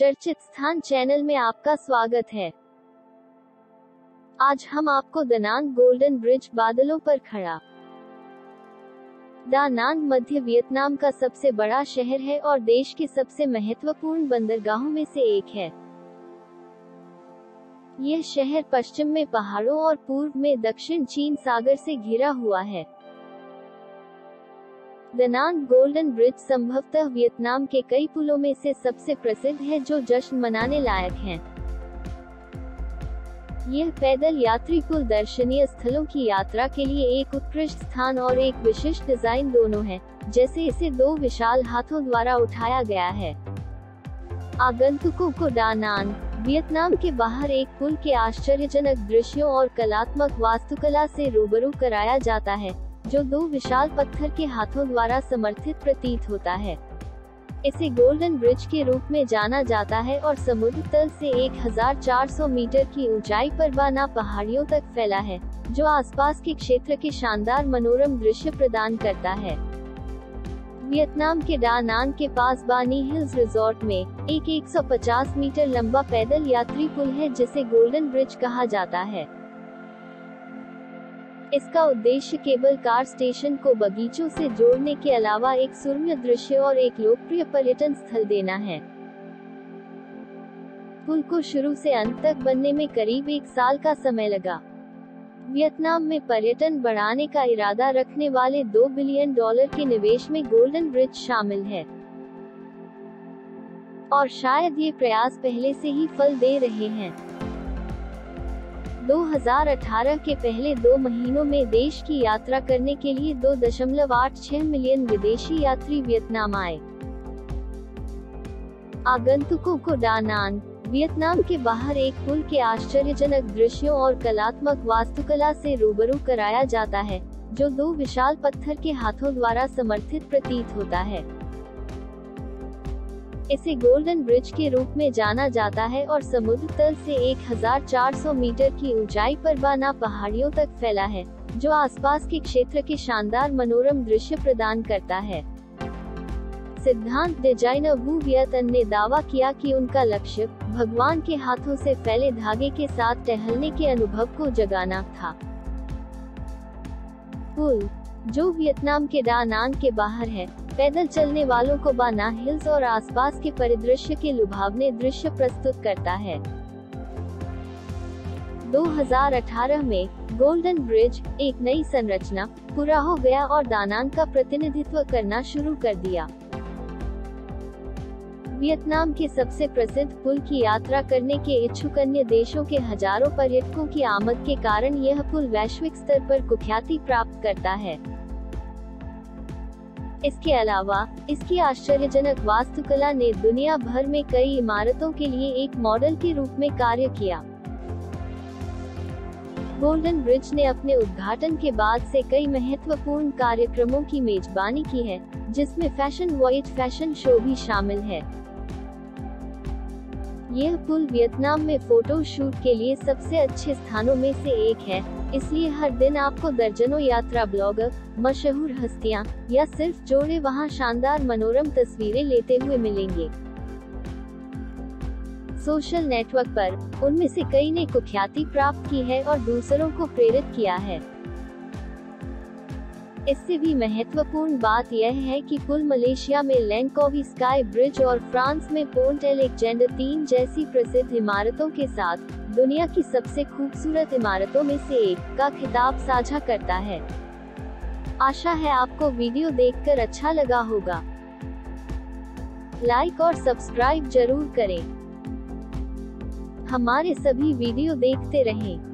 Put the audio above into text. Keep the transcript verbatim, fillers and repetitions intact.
चर्चित स्थान चैनल में आपका स्वागत है। आज हम आपको दा नांग गोल्डन ब्रिज बादलों पर खड़ा। दा नांग मध्य वियतनाम का सबसे बड़ा शहर है और देश के सबसे महत्वपूर्ण बंदरगाहों में से एक है। यह शहर पश्चिम में पहाड़ों और पूर्व में दक्षिण चीन सागर से घिरा हुआ है। दा नांग गोल्डन ब्रिज संभवतः वियतनाम के कई पुलों में से सबसे प्रसिद्ध है जो जश्न मनाने लायक हैं। यह पैदल यात्री पुल दर्शनीय स्थलों की यात्रा के लिए एक उत्कृष्ट स्थान और एक विशिष्ट डिजाइन दोनों है, जैसे इसे दो विशाल हाथों द्वारा उठाया गया है। आगंतुकों को दा नांग वियतनाम के बाहर एक पुल के आश्चर्यजनक दृश्यों और कलात्मक वास्तुकला से रूबरू कराया जाता है, जो दो विशाल पत्थर के हाथों द्वारा समर्थित प्रतीत होता है। इसे गोल्डन ब्रिज के रूप में जाना जाता है और समुद्र तल से एक हज़ार चार सौ मीटर की ऊंचाई पर बा ना पहाड़ियों तक फैला है, जो आसपास के क्षेत्र के शानदार मनोरम दृश्य प्रदान करता है। वियतनाम के दा नांग के पास बा नी हिल्स रिजॉर्ट में एक एक सौ पचास मीटर लंबा पैदल यात्री पुल है जिसे गोल्डन ब्रिज कहा जाता है। इसका उद्देश्य केबल कार स्टेशन को बगीचों से जोड़ने के अलावा एक सुरम्य दृश्य और एक लोकप्रिय पर्यटन स्थल देना है। पुल को शुरू से अंत तक बनने में करीब एक साल का समय लगा। वियतनाम में पर्यटन बढ़ाने का इरादा रखने वाले दो बिलियन डॉलर के निवेश में गोल्डन ब्रिज शामिल है, और शायद ये प्रयास पहले से ही फल दे रहे हैं। दो हज़ार अठारह के पहले दो महीनों में देश की यात्रा करने के लिए दो दशमलव आठ छह मिलियन विदेशी यात्री वियतनाम आए। आगंतुकों को दा नांग वियतनाम के बाहर एक पुल के आश्चर्यजनक दृश्यों और कलात्मक वास्तुकला से रूबरू कराया जाता है, जो दो विशाल पत्थर के हाथों द्वारा समर्थित प्रतीत होता है। इसे गोल्डन ब्रिज के रूप में जाना जाता है और समुद्र तल से एक हज़ार चार सौ मीटर की ऊंचाई पर बा ना पहाड़ियों तक फैला है, जो आसपास के क्षेत्र के शानदार मनोरम दृश्य प्रदान करता है। सिद्धांत डिजाइनर वू वियतन ने दावा किया कि उनका लक्ष्य भगवान के हाथों से फैले धागे के साथ टहलने के अनुभव को जगाना था। पुल, जो वियतनाम के दा नांग के बाहर है, पैदल चलने वालों को बा ना हिल्स और आसपास के परिदृश्य के लुभावने दृश्य प्रस्तुत करता है। दो हज़ार अठारह में गोल्डन ब्रिज एक नई संरचना पूरा हो गया और दा नांग का प्रतिनिधित्व करना शुरू कर दिया। वियतनाम के सबसे प्रसिद्ध पुल की यात्रा करने के इच्छुक अन्य देशों के हजारों पर्यटकों की आमद के कारण यह पुल वैश्विक स्तर पर कुख्याति प्राप्त करता है। इसके अलावा इसकी आश्चर्यजनक वास्तुकला ने दुनिया भर में कई इमारतों के लिए एक मॉडल के रूप में कार्य किया। गोल्डन ब्रिज ने अपने उद्घाटन के बाद से कई महत्वपूर्ण कार्यक्रमों की मेजबानी की है, जिसमें फैशन वॉयज फैशन शो भी शामिल है। यह पुल वियतनाम में फोटो शूट के लिए सबसे अच्छे स्थानों में से एक है, इसलिए हर दिन आपको दर्जनों यात्रा ब्लॉगर, मशहूर हस्तियां या सिर्फ जोड़े वहां शानदार मनोरम तस्वीरें लेते हुए मिलेंगे। सोशल नेटवर्क पर उनमें से कई ने कुख्याति प्राप्त की है और दूसरों को प्रेरित किया है। इससे भी महत्वपूर्ण बात यह है कि पुल मलेशिया में लैंगकोवी स्काई ब्रिज और फ्रांस में पोर्ट एलेक्जेंडर तीन जैसी प्रसिद्ध इमारतों के साथ दुनिया की सबसे खूबसूरत इमारतों में से एक का खिताब साझा करता है। आशा है आपको वीडियो देखकर अच्छा लगा होगा। लाइक और सब्सक्राइब जरूर करें। हमारे सभी वीडियो देखते रहें।